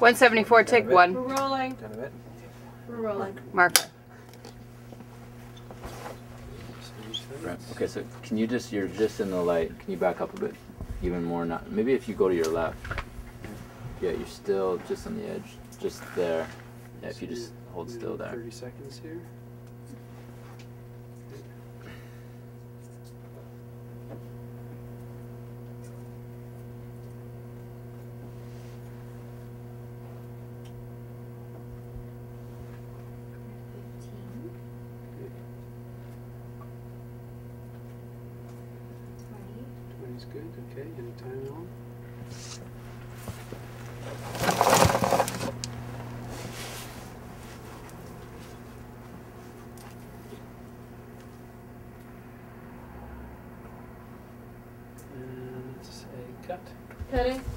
174, take one. We're rolling. Down a bit. We're rolling. Marker. Right. Okay, so can you just, you're just in the light. Can you back up a bit? Even more, not, maybe if you go to your left. Yeah, you're still just on the edge. Just there. Yeah, if you just hold still there. 30 seconds here. Good. Okay. Any time at all? And let's say cut. Cutting.